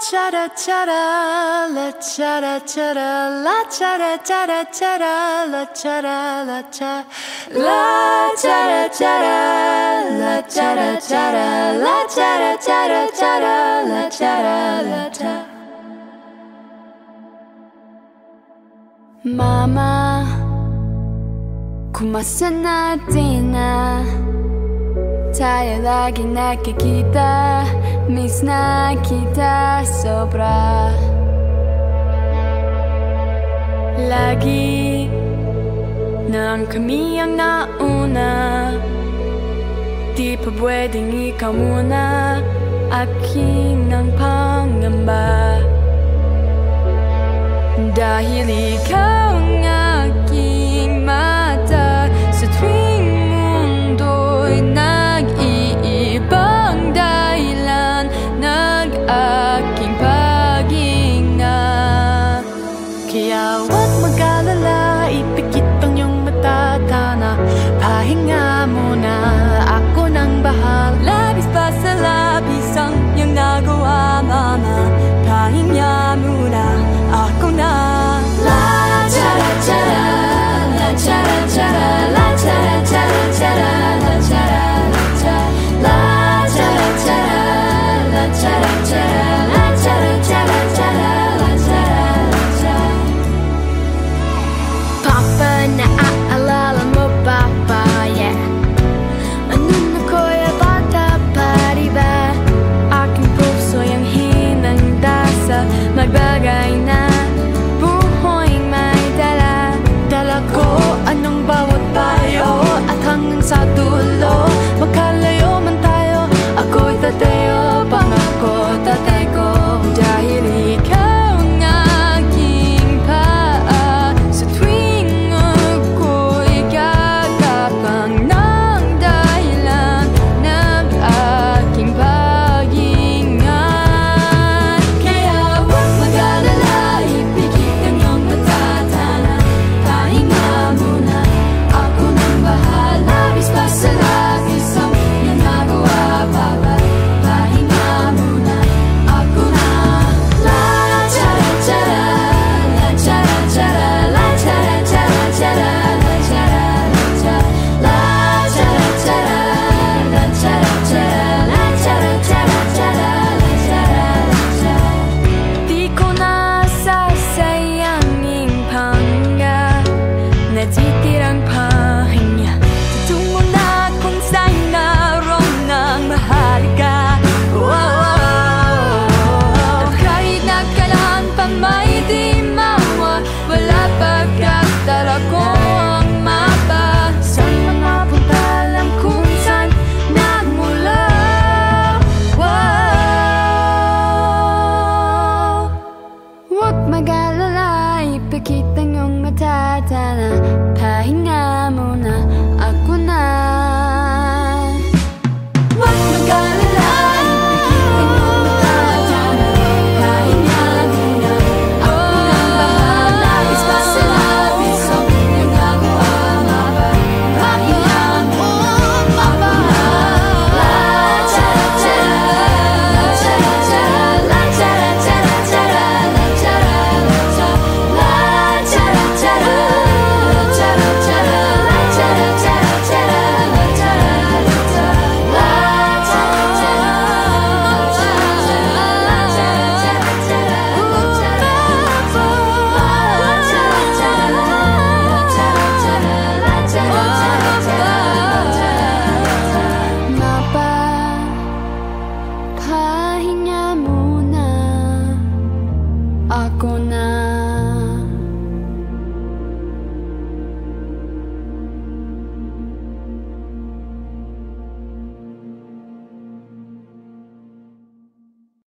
chara chara, la chara chara, la chara chara chara, la chara la cha, la chara chara, la chara chara, la chara chara chara, la chara la cha. Mama, kumasan natin na tayo lagi nakikita, miss na kita sobra. Lagi nang kami ang nauna, di pa pwedeng ikaw muna, aking ang pangamba. Dahil ikaw ang aking mata, sa tuwing mundo'y nag-iibang dahilan, nag-aking paghinga. Kaya huwag mag-alala, ipikit ang iyong mata, tana, pahinga muna, ako nang bahala. Labis pa sa labis ang iyong nagawa, mama, pahinga muna, ako na. La chara chara, la chara chara, la chara chara chara, la chara la cha, la chara chara, la chara chara.